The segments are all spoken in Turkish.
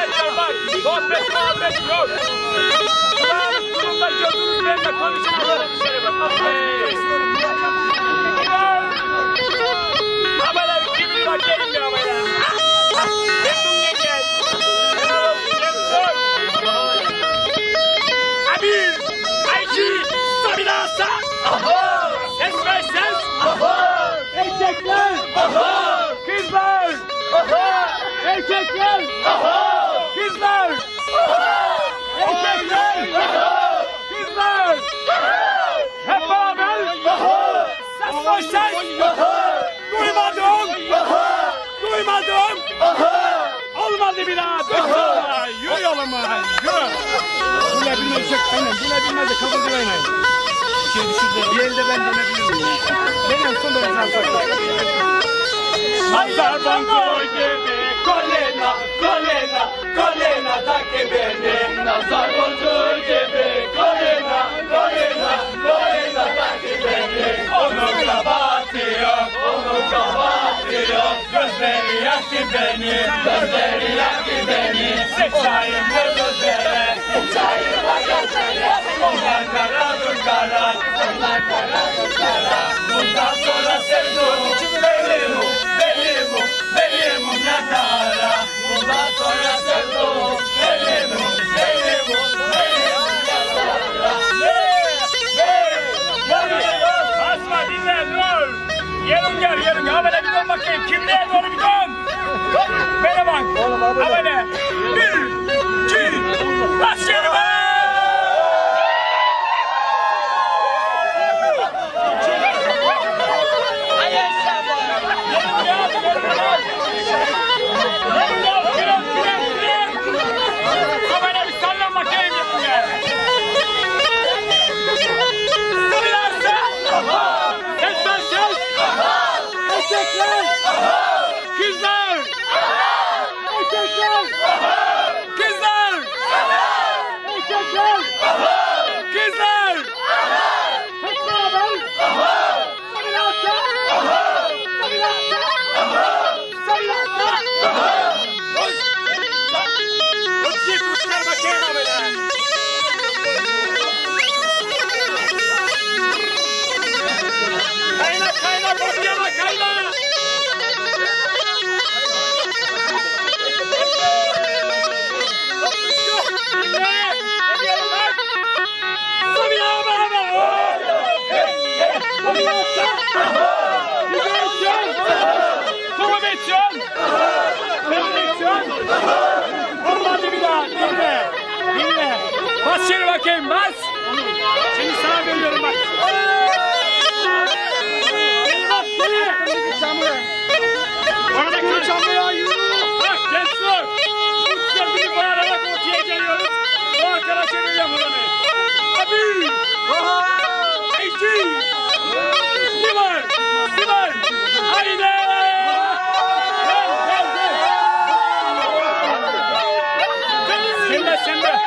gençler bak. Sohbet muhabbet yok. Kulağınız kurumda gözünüz benimle konuşun. Dışarı bak. Haberler 1 lira gelmiyor ama ya. Memnun ne gel. Abi. Ayşi. Sabinasa. Ses ver ses. Erkekler. Kızlar. Erkekler. Kızlar. Erkekler. Kızlar. Hep beraber. Ses ver ses. Duymadım. Duymadım. Olmadı bile. Yürü yoluma. Yürü. Bile bilmeyecek. Aynen. Bile bilmeyecek. Kabul dilemeyin. Bir şey düşündüm. Bir elde ben denebilirim. Benim son böyle Nazar boncuğu gibi kolena, kolena, kolena takip beni. Nazar boncuğu gibi kolena, kolena, kolena takip beni. Onun kabahati yok, onun kabahati yok. Gözleri yaktı beni, gözleri yaktı beni. Sıçrayımlı gözlere, sıçrayımlı gözlere. Onlar karadır kara, onlar karadır kara. Bundan sonra sevduğum benim. Benim ne kara, bundan sonra sevduğum benim ne kara. Asma dinle dur. Yerim gel. Habere bir dön bakayım. Kimliğe doğru bir dön. Bana bak. Habere. 1, 2, bas yerime. Bas şöyle bakayım, bas. Seni sağa veriyorum bak. Bas seni. Orada çamura yürü. Bak gençler. Bu sevgili bağırarak ortaya geliyoruz. Bu arkadaş çeviriyorum buranı. Abi. Ayşi. Simar. Haydi. Sen de.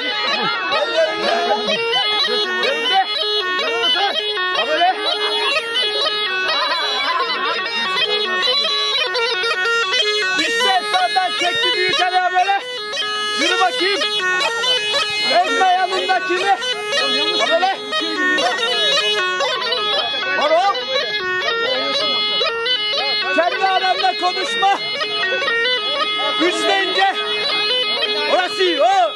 İşte sağdan çekti büyük ayağı böyle. Yürü bakayım. Ezme yanındakini. Böyle. Haro. Kendi aramda konuşma. Güçleyince. Orası o.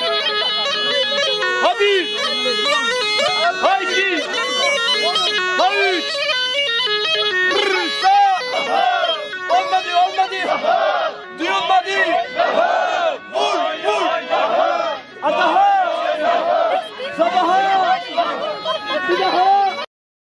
Hadi. Haydi. Haydi. Sağ. Olmadı. Duyulmadı. Vur. Ataha. Sabaha. Bir daha.